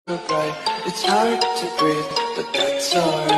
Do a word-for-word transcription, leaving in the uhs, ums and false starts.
Bright. It's hard to breathe, but that's alright.